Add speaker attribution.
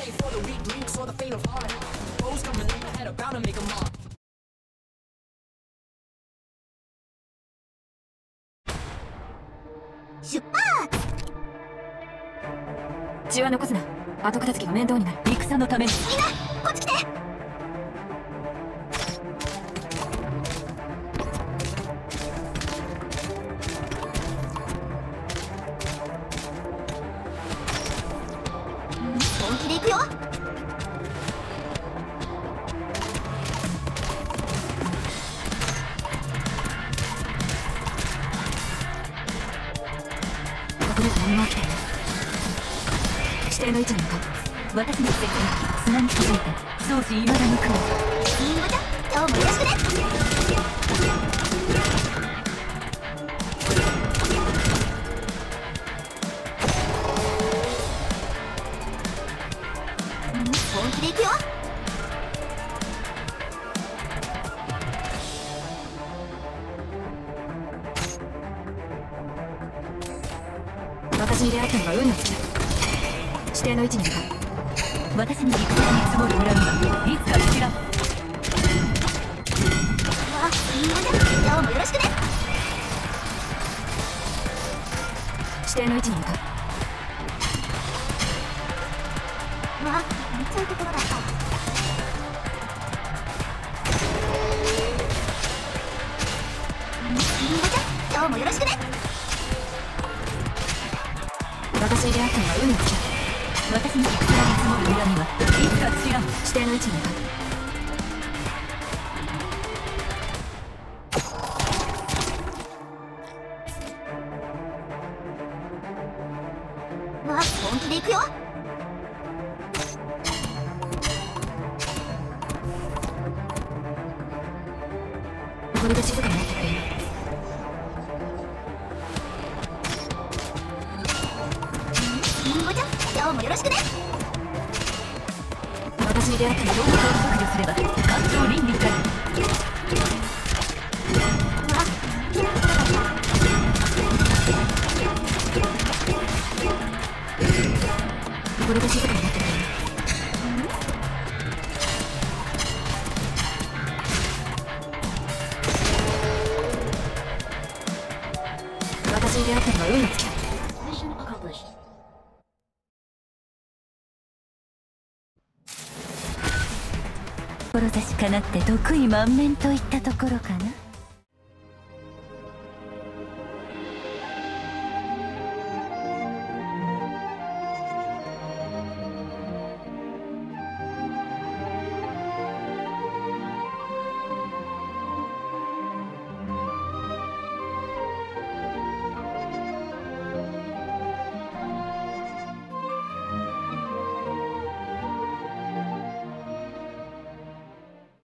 Speaker 1: say for the weak links or the faint of heart. Foes coming in ahead are bound to make a mark.
Speaker 2: 出発。
Speaker 3: 血は残すな。後片付けが面倒になる。戦のために。
Speaker 2: みんなこっち来て。本気で行くよ。
Speaker 3: これは何も起きていない。指定の位置に向かう。私の設定砂に気づいて装置未だに来る。
Speaker 2: リンゴちゃん今日もよろしくね。本気で行くよ。
Speaker 3: 私に出会ったのが運の尽きだ。指定の位置に向かう。私に陸上に積もる恨みはいつか知らん。
Speaker 2: リンゴちゃん今日もよろしくね。
Speaker 3: 指定の位置に向かう。
Speaker 2: そういうところだった。リンゴちゃん今日もよろしくね。
Speaker 3: 私に出会ったのは運の尽きだ。私に陸上に積もる恨みはいつか知らん。指定の位置に向かう。
Speaker 2: 本気で行くよ。
Speaker 3: これで静かになってくれる。
Speaker 2: リンゴちゃん今日もよろしくね。
Speaker 3: 私に出会ったのを削除すれば感情倫理から。これで静かになってくれる。私に出会ったのは運の尽きだ。志かなって得意満面といったところかな。